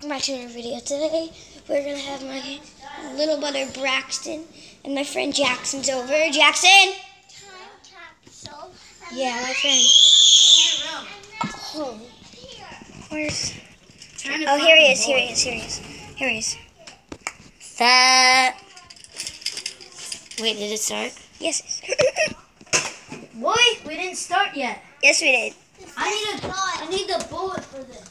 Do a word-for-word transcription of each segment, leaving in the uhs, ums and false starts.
back to another video. Today we're gonna have my little brother Braxton and my friend Jackson's over. Jackson! Time capsule. Yeah, my friend. Oh, where's? Oh, here he is. Here he is. Here he is. Here he is. That. Wait, did it start? Yes. Boy, we didn't start yet. Yes, we did. I need a. I need the bullet for this.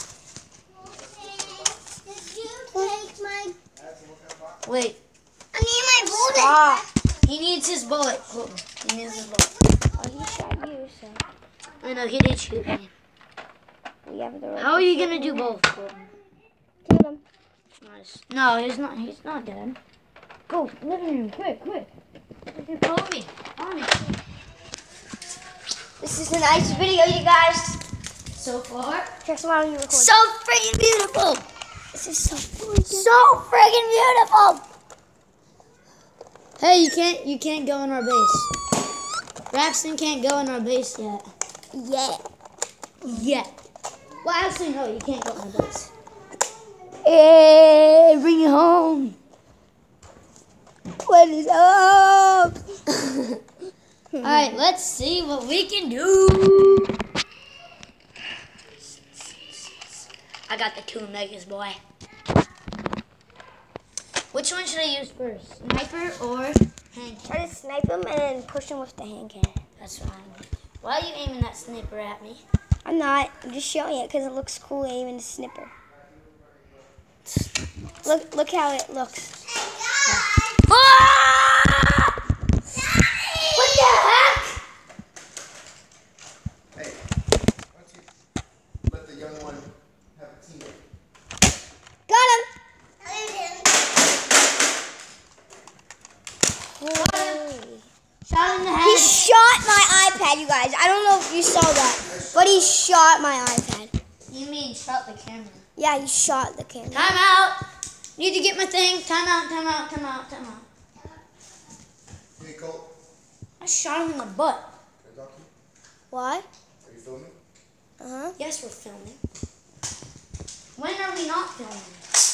Did you take my... Wait. I need my bullet. Stop. He needs his bullet. He needs his bullet. Oh, he shot you, so I know, he did shoot me. we have the right. How are you gonna do both? Kill him. Nice. No, he's not. He's not dead. Go, living room, quick, quick. Follow me. Follow me. This is a nice video, you guys. So far. Just why don't you record? So freaking beautiful. This is so freaking. So freaking beautiful. Hey, you can't. You can't go in our base. Braxton can't go in our base yet. Yeah. Yet. Well, actually, no. You can't go in our base. Hey, bring it home. What is up? All right, let's see what we can do. I got the two megas, boy. Which one should I use first? Sniper or hand Try cannon? to snipe him and then push him with the hand cannon. That's fine. Why are you aiming that sniper at me? I'm not. I'm just showing it because it looks cool aiming a snipper. Look, look how it looks. Ah! What the heck? Hey, why don't you let the young one have a team? Got him. Shot in the He head. shot my iPad, you guys. I don't know if you saw that, but he shot my iPad. You mean shot the camera? Yeah, he shot the camera. Time out. Need to get my thing. Time out, time out, time out, time out. Hey, Colt. I shot him in the butt. Can I talk to you? Why? Are you filming? Uh huh. Yes, we're filming. When are we not filming?